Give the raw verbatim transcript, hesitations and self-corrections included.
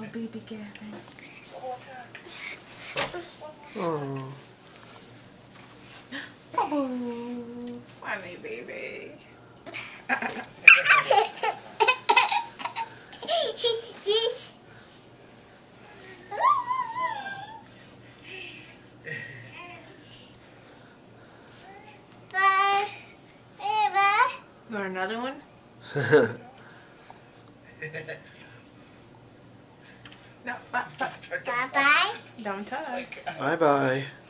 baby Gavin. Oh. Oh, funny baby. You want another one? No, bye bye. Bye bye. Don't touch. Bye bye.